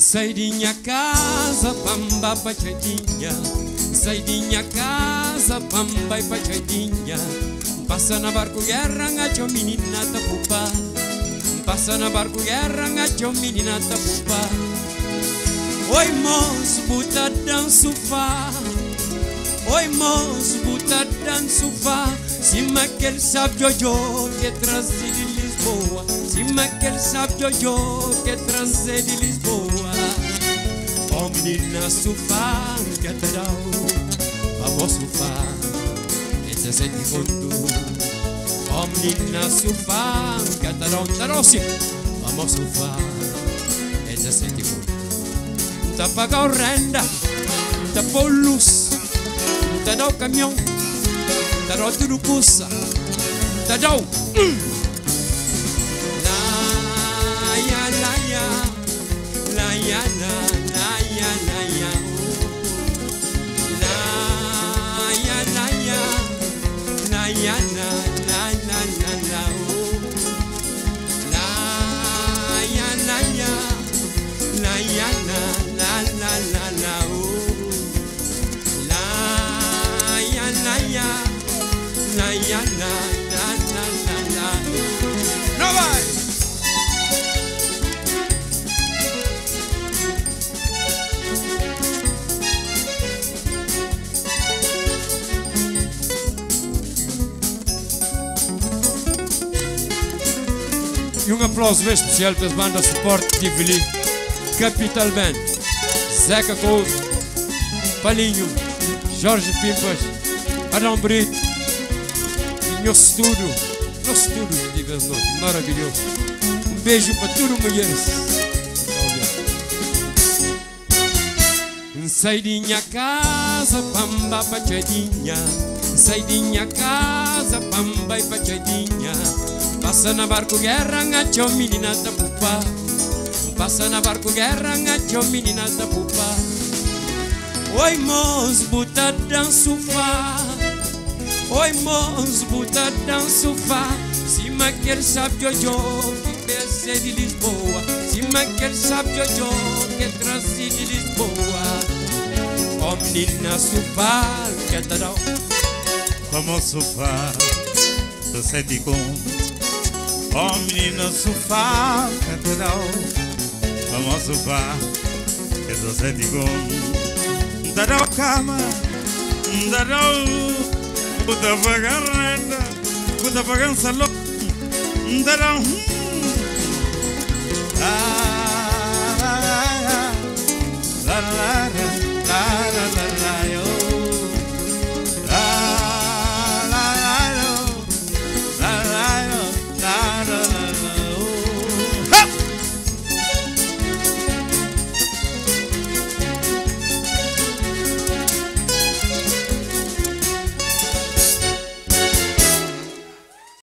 Sai de minha casa, pamba pachadinha. Sai de minha casa, pamba e pachadinha. Passa na barco guerra, ngacho menina tapupa. Passa na barco guerra, ngacho menina tapupa. Oi moço, buta dan sofá. Oi moço, buta dan sofá. Se maquele sabe Jojo que trazer de Lisboa. Se maquele sabe Jojo que trazer de Lisboa. Oh menina sofá, que te dá vamos sofá, esse é sente conto. Oh menina sofá, que te dá sim, vamos sofá, esse é sente conto. Tá pagar o renda, tá pôr luz, tá dá o caminhão, tá dá tudo custa, tá dá o laia, laia, laia, laia, laia, laia, laia, laia, laia, laia, laia, laia, la la la la oh la ya la ya la ya la la la la la no vai. E aplauso bem especial para as bandas de suporte de Tivoli, Capital Band, Zeca Couto, Palinho, Jorge Pimpas, Adão Brito, e nosso estúdio, diga-se noite, maravilhoso. Beijo para tudo, mulheres. Sai de minha casa, pamba pachadinha. Sai de minha casa, pamba e pachadinha. Passa na barco guerra, ngacho menina tapupa. Passa na barco guerra, ngacho menina tapupa. Oi moço, buta dan sofá. Oi moço, buta dan sofá. Se maquele sabe Jojo que desce de Lisboa. Se maquele sabe Jojo que traze de Lisboa. Oh menina sofá, que te dá como sofá, do sete conto. Oh menina sofá, que te dá como sofá, que do sete conto. Dará cama, dará puta vagarrenda, puta vagança louca, dará